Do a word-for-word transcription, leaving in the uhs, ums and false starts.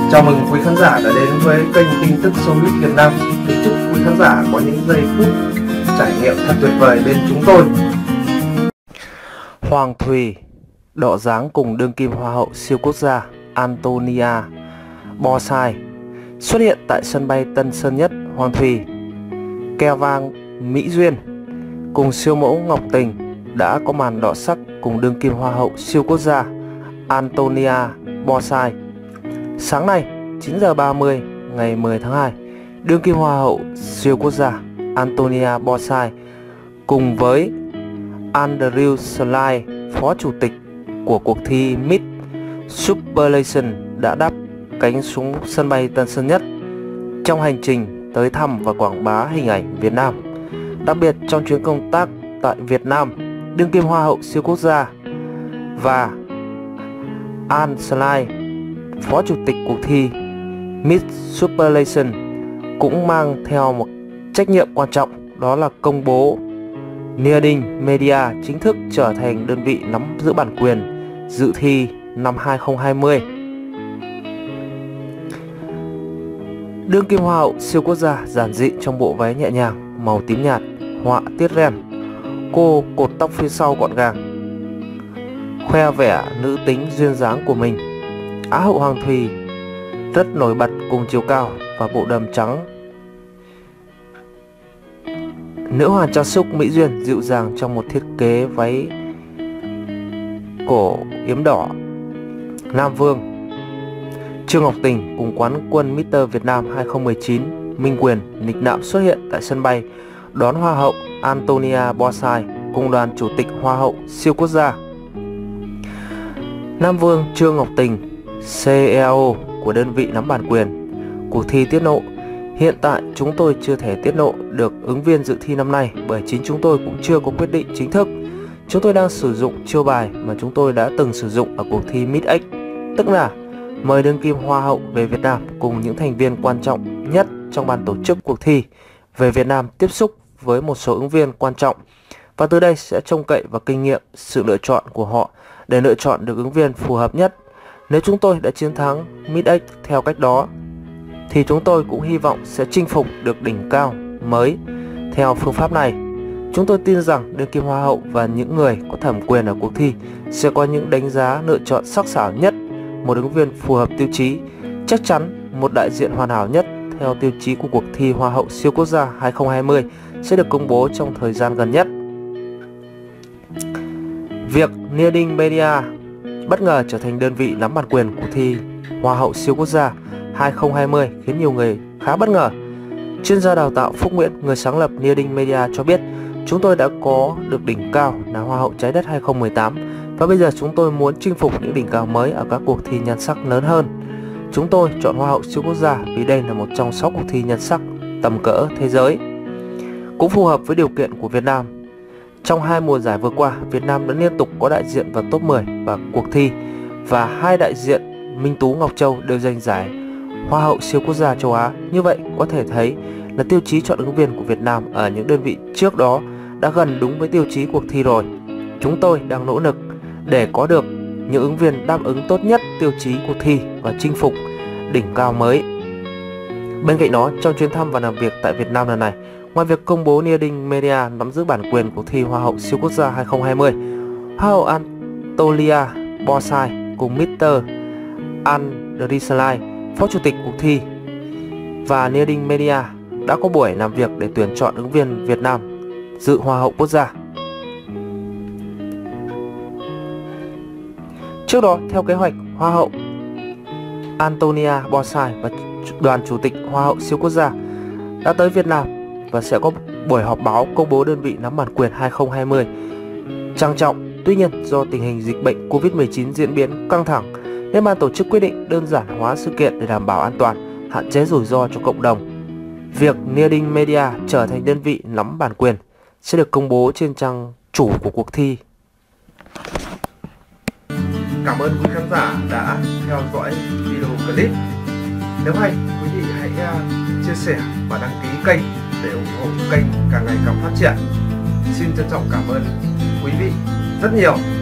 Chào mừng quý khán giả đã đến với kênh tin tức Showbiz Việt Nam. Kính chúc quý khán giả có những giây phút trải nghiệm thật tuyệt vời bên chúng tôi. Hoàng Thùy đọ dáng cùng đương kim Hoa hậu siêu quốc gia Antonia Borsai xuất hiện tại sân bay Tân Sơn Nhất. Hoàng Thùy, keo vang Mỹ Duyên cùng siêu mẫu Ngọc Tình đã có màn đọ sắc cùng đương kim Hoa hậu siêu quốc gia Antonia Borsai. Sáng nay chín giờ ba mươi ngày mười tháng hai, đương kim Hoa hậu siêu quốc gia Antonia Borsai cùng với Andrew Slide, phó chủ tịch của cuộc thi Miss Superlation đã đáp cánh xuống sân bay Tân Sơn Nhất trong hành trình tới thăm và quảng bá hình ảnh Việt Nam. Đặc biệt trong chuyến công tác tại Việt Nam, đương kim Hoa hậu siêu quốc gia và An Slide, phó chủ tịch cuộc thi Miss Superlation cũng mang theo một trách nhiệm quan trọng, đó là công bố Nia Đinh Media chính thức trở thành đơn vị nắm giữ bản quyền dự thi năm hai không hai không. Đương kim Hoa hậu siêu quốc gia giản dị trong bộ váy nhẹ nhàng màu tím nhạt họa tiết ren, cô cột tóc phía sau gọn gàng, khoe vẻ nữ tính duyên dáng của mình. Á hậu Hoàng Thùy rất nổi bật cùng chiều cao và bộ đầm trắng. Nữ hoàng trang sức Mỹ Duyên dịu dàng trong một thiết kế váy cổ yếm đỏ. Nam Vương Trương Ngọc Tình cùng quán quân mít tơ Việt Nam hai không một chín Minh Quyền nghịch nạm xuất hiện tại sân bay đón Hoa hậu Antonia Borsai cùng đoàn chủ tịch Hoa hậu siêu quốc gia. Nam Vương Trương Ngọc Tình, xê e ô của đơn vị nắm bản quyền cuộc thi tiết lộ: hiện tại chúng tôi chưa thể tiết lộ được ứng viên dự thi năm nay bởi chính chúng tôi cũng chưa có quyết định chính thức. Chúng tôi đang sử dụng chiêu bài mà chúng tôi đã từng sử dụng ở cuộc thi Miss X, tức là mời đương kim Hoa hậu về Việt Nam cùng những thành viên quan trọng nhất trong ban tổ chức cuộc thi về Việt Nam tiếp xúc với một số ứng viên quan trọng, và từ đây sẽ trông cậy vào kinh nghiệm, sự lựa chọn của họ để lựa chọn được ứng viên phù hợp nhất. Nếu chúng tôi đã chiến thắng Miss X theo cách đó thì chúng tôi cũng hy vọng sẽ chinh phục được đỉnh cao mới theo phương pháp này. Chúng tôi tin rằng đương kim Hoa hậu và những người có thẩm quyền ở cuộc thi sẽ có những đánh giá lựa chọn sắc sảo nhất, một ứng viên phù hợp tiêu chí, chắc chắn một đại diện hoàn hảo nhất theo tiêu chí của cuộc thi Hoa hậu siêu quốc gia hai không hai không sẽ được công bố trong thời gian gần nhất. Việc Nia Đinh Media bất ngờ trở thành đơn vị nắm bản quyền cuộc thi Hoa hậu siêu quốc gia hai không hai không khiến nhiều người khá bất ngờ. Chuyên gia đào tạo Phúc Nguyễn, người sáng lập Nia Đinh Media cho biết: chúng tôi đã có được đỉnh cao là Hoa hậu Trái Đất hai không một tám và bây giờ chúng tôi muốn chinh phục những đỉnh cao mới ở các cuộc thi nhan sắc lớn hơn. Chúng tôi chọn Hoa hậu siêu quốc gia vì đây là một trong sáu cuộc thi nhan sắc tầm cỡ thế giới, cũng phù hợp với điều kiện của Việt Nam. Trong hai mùa giải vừa qua, Việt Nam đã liên tục có đại diện vào top mười và cuộc thi, và hai đại diện Minh Tú, Ngọc Châu đều giành giải Hoa hậu siêu quốc gia châu Á. Như vậy có thể thấy là tiêu chí chọn ứng viên của Việt Nam ở những đơn vị trước đó đã gần đúng với tiêu chí cuộc thi rồi. Chúng tôi đang nỗ lực để có được những ứng viên đáp ứng tốt nhất tiêu chí cuộc thi và chinh phục đỉnh cao mới. Bên cạnh đó, trong chuyến thăm và làm việc tại Việt Nam lần này, ngoài việc công bố Nia Đinh Media nắm giữ bản quyền cuộc thi Hoa hậu siêu quốc gia hai không hai không, Hoa hậu Antonia Borsai cùng mít tơ Andrew Slide, phó chủ tịch cuộc thi, và Nia Đinh Media đã có buổi làm việc để tuyển chọn ứng viên Việt Nam dự Hoa hậu quốc gia. Trước đó, theo kế hoạch, Hoa hậu Antonia Borsai và đoàn chủ tịch Hoa hậu siêu quốc gia đã tới Việt Nam và sẽ có buổi họp báo công bố đơn vị nắm bản quyền hai không hai không trang trọng. Tuy nhiên, do tình hình dịch bệnh Covid mười chín diễn biến căng thẳng nên ban tổ chức quyết định đơn giản hóa sự kiện để đảm bảo an toàn, hạn chế rủi ro cho cộng đồng. Việc Nia Đinh Media trở thành đơn vị nắm bản quyền sẽ được công bố trên trang chủ của cuộc thi. Cảm ơn quý khán giả đã theo dõi video clip. Nếu hay, quý vị hãy chia sẻ và đăng ký kênh để ủng hộ kênh càng ngày càng phát triển. Xin trân trọng cảm ơn quý vị rất nhiều.